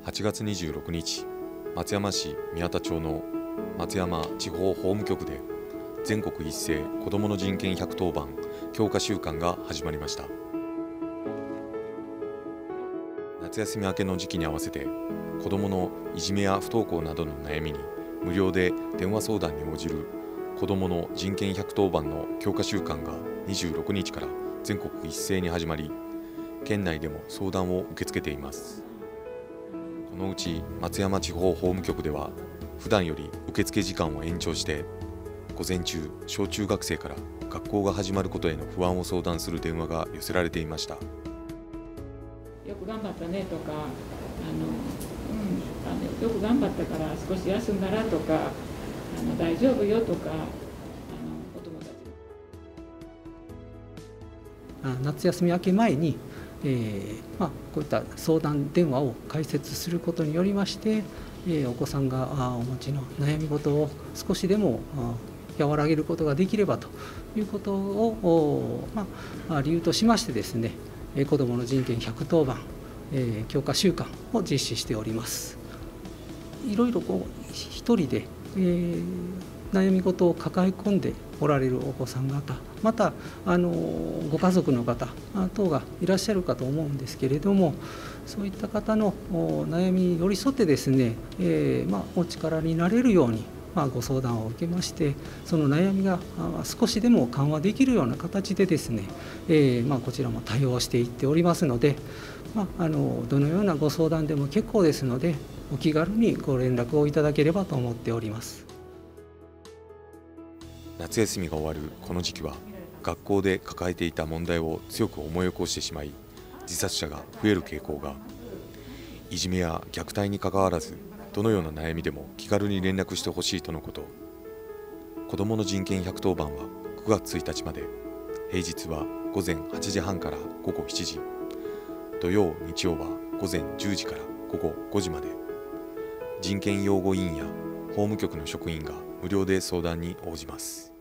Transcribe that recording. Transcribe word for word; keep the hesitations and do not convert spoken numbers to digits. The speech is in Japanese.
はちがつにじゅうろくにち、松山市宮田町の松山地方法務局で全国一斉子どもの人権ひゃくとおばん強化週間が始まりました。夏休み明けの時期に合わせて子どものいじめや不登校などの悩みに無料で電話相談に応じる子どもの人権ひゃくとおばんの強化週間がにじゅうろくにちから全国一斉に始まり、県内でも相談を受け付けています。このうち松山地方法務局では普段より受付時間を延長して午前中、小中学生から学校が始まることへの不安を相談する電話が寄せられていました。 よく頑張ったねとか、あの、うん、あのよく頑張ったから少し休んだらとか、あの大丈夫よとか、あのお友達夏休み明け前に、えーまあ、こういった相談電話を開設することによりまして、えー、お子さんがお持ちの悩み事を少しでも和らげることができればということを、まあ、理由としましてですね、子どもの人権ひゃくとおばん、えー、強化週間を実施しております。いろいろこう一人で、えー、悩み事を抱え込んでおられるお子さん方、またあのご家族の方等がいらっしゃるかと思うんですけれども、そういった方の悩みに寄り添ってですね、えーまあ、お力になれるように、まあ、ご相談を受けまして、その悩みが少しでも緩和できるような形でですね、えーまあ、こちらも対応していっておりますので、まあ、あのどのようなご相談でも結構ですので、お気軽にご連絡をいただければと思っております。 夏休みが終わるこの時期は、学校で抱えていた問題を強く思い起こしてしまい、自殺者が増える傾向が。いじめや虐待にかかわらず、どのような悩みでも気軽に連絡してほしいとのこと。子どもの人権ひゃくとおばんはくがつついたちまで、平日はごぜんはちじはんからごごしちじ、土曜日曜はごぜんじゅうじからごごごじまで、人権擁護委員や法務局の職員が無料で相談に応じます。